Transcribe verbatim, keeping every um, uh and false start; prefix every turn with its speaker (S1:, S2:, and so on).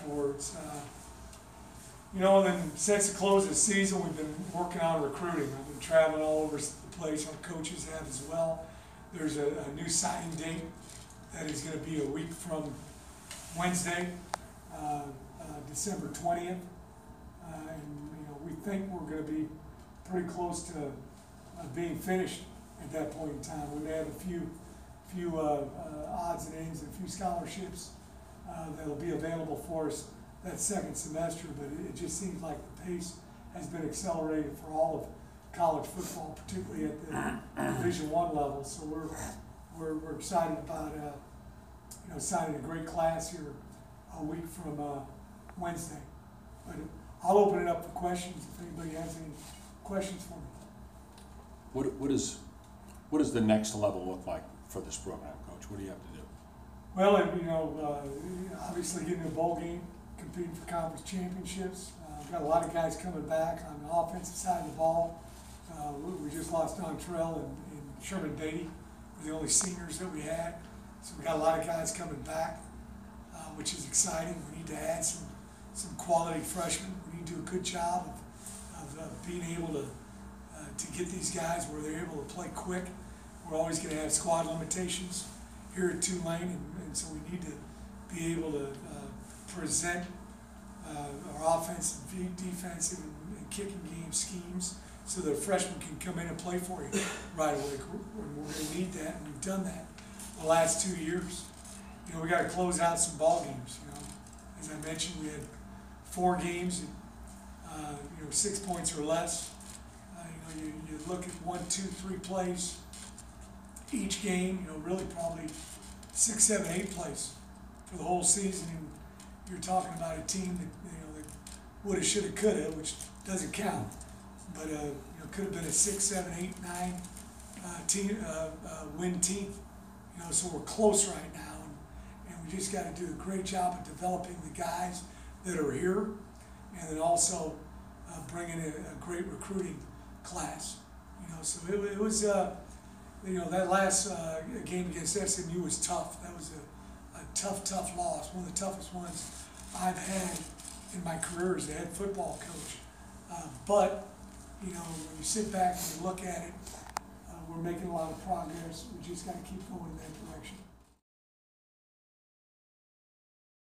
S1: afterwards. Uh, you know, and then since the close of the season, we've been working on recruiting. I've been traveling all over the place. Our coaches have as well. There's a, a new signing date that is going to be a week from Wednesday, uh, uh, December twentieth. Uh, and, you know, we think we're going to be pretty close to uh, being finished at that point in time. We may have a few, few uh, uh, odds and ends and a few scholarships uh, that'll be available for us that second semester, but it, it just seems like the pace has been accelerated for all of college football, particularly at the Division One level. So we're we're, we're excited about uh, you know signing a great class here a week from uh, Wednesday. But I'll open it up for questions if anybody has any questions for me.
S2: What what is what does the next level look like for this program, Coach? What do you have to do?
S1: Well, you know, uh, obviously getting a bowl game, competing for conference championships. Uh, we've got a lot of guys coming back on the offensive side of the ball. Uh, we, we just lost Don Trell and, and Sherman Beatty, were the only seniors that we had. So we got a lot of guys coming back, uh, which is exciting. We need to add some some quality freshmen. We need to do a good job of, of uh, being able to uh, to get these guys where they're able to play quick. We're always going to have squad limitations here at Tulane, and, and so we need to be able to uh, present uh, our offensive, defensive, and, and kicking game schemes so that a freshman can come in and play for you right away. And we're going to need that, and we've done that the last two years. You know, we got to close out some ball games. You know, as I mentioned, we had four games, uh, you know, six points or less. Uh, you know, you, you look at one, two, three plays each game. You know, really probably six, seven, eight plays for the whole season. And you're talking about a team that you know that woulda, shoulda, coulda, which doesn't count. But uh, you know, could have been a six, seven, eight, nine uh, team uh, uh, win team. You know, so we're close right now, and, and we just got to do a great job of developing the guys that are here, and then also uh, bringing a, a great recruiting class. You know, so it, it was, uh, you know, that last uh, game against S M U was tough. That was a, a tough, tough loss. One of the toughest ones I've had in my career as a head football coach. Uh, but, you know, when you sit back and you look at it, uh, we're making a lot of progress. We just got to keep going in that direction.